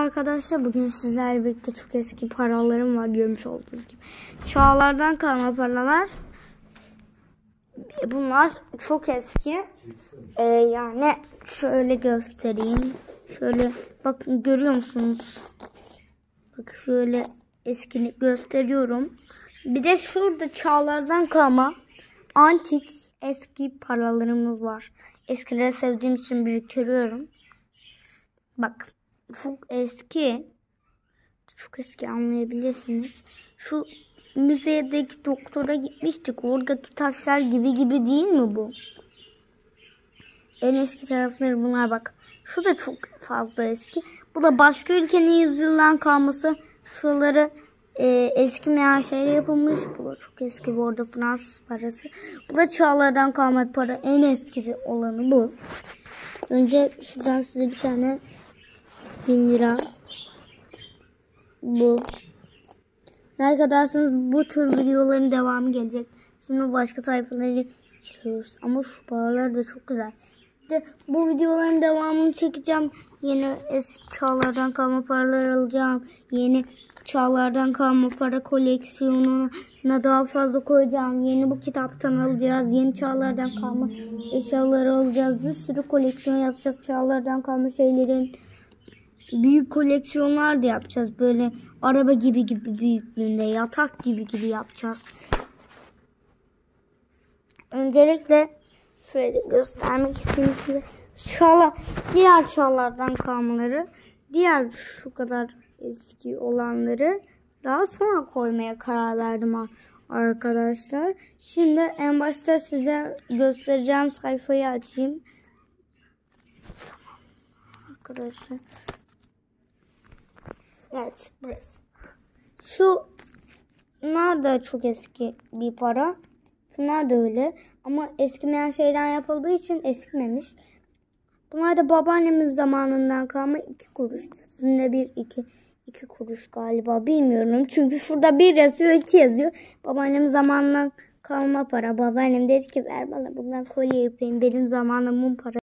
arkadaşlar, bugün sizlerle birlikte çok eski paralarım var, görmüş olduğunuz gibi. Çağlardan kalma paralar. Bunlar çok eski. Yani şöyle göstereyim. Şöyle bakın, görüyor musunuz? Bak, şöyle eskini gösteriyorum. Bir de şurada çağlardan kalma antik eski paralarımız var. Eskileri sevdiğim için biriktiriyorum. Bak, çok eski. Çok eski, anlayabilirsiniz. Şu müzedeki doktora gitmiştik. Oradaki taşlar gibi değil mi bu? En eski tarafları bunlar bak. Şu da çok fazla eski. Bu da başka ülkenin yüzyıldan kalması. Şuraları eskimeyen şeyle yapılmış. Bu da çok eski, bu arada Fransız parası. Bu da çağlardan kalma para. En eskisi olanı bu. Önce şuradan size bir tane 1000 lira. Bu. Like atarsanız bu tür videoların devamı gelecek. Şimdi başka sayfaları geçiyoruz. Ama şu paralar da çok güzel. İşte bu videoların devamını çekeceğim. Yeni eski çağlardan kalma paralar alacağım. Yeni çağlardan kalma para koleksiyonuna daha fazla koyacağım. Yeni bu kitaptan alacağız. Yeni çağlardan kalma eşyaları alacağız. Bir sürü koleksiyon yapacağız. Çağlardan kalma şeylerin. Büyük koleksiyonlar da yapacağız. Böyle araba gibi büyüklüğünde, yatak gibi yapacağız. Öncelikle şöyle göstermek istedim size. Diğer çağlardan kalmaları, diğer şu kadar eski olanları daha sonra koymaya karar verdim arkadaşlar. Şimdi en başta size göstereceğim sayfayı açayım. Tamam arkadaşlar. Evet, burası. Şunlar da çok eski bir para. Şunlar da öyle. Ama eskimeyen şeyden yapıldığı için eskimemiş. Bunlar da babaannemiz zamanından kalma 2 kuruş. Üstünde 2 kuruş galiba. Bilmiyorum. Çünkü şurada 1 yazıyor, 2 yazıyor. Babaannem zamanından kalma para. Babaannem dedi ki ver bana bundan kolye yapayım. Benim zamanımın para.